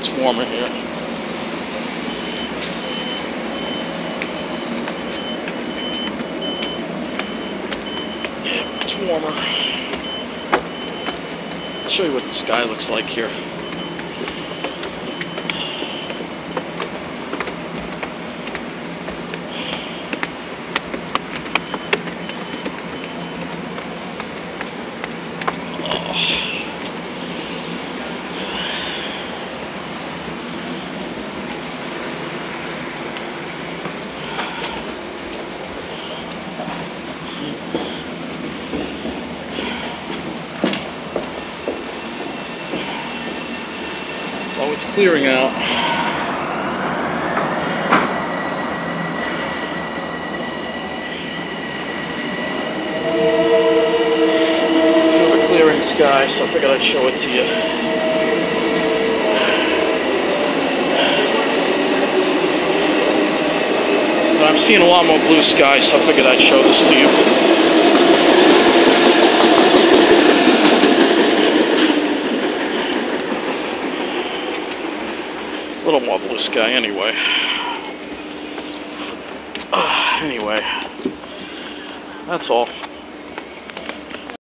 It's warmer here. Yeah, it's warmer. I'll show you what the sky looks like here. So it's clearing out. Do have a clearing sky, so I figured I'd show it to you. But I'm seeing a lot more blue sky, so I figured I'd show this to you. A little more blue sky anyway. Anyway, that's all.